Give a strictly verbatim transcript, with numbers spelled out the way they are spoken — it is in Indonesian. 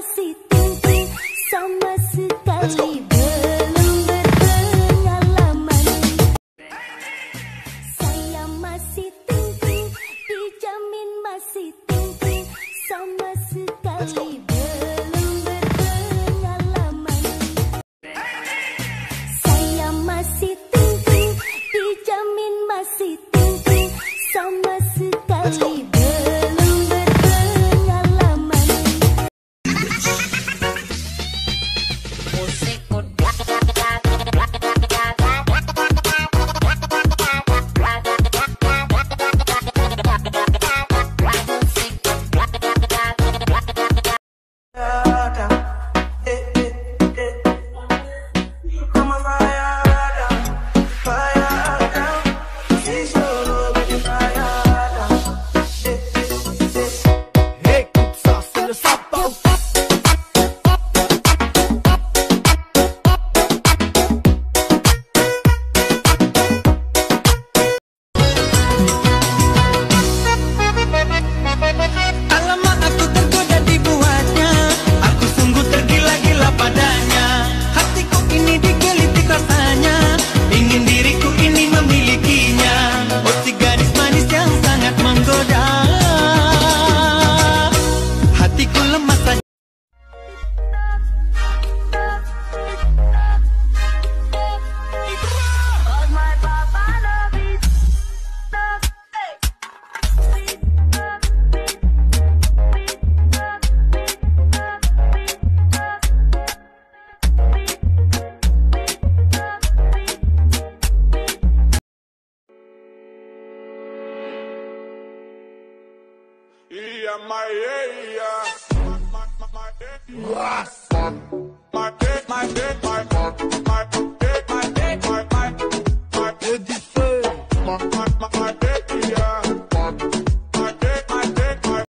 masih tung-tung, sama sekali belum berpengalaman. Saya masih tung-tung, dijamin masih tung-tung, sama sekali belum berpengalaman. Saya masih tung-tung, dijamin masih tung-tung, sama sekali belum berpengalaman. Yeah, my, yeah, yeah.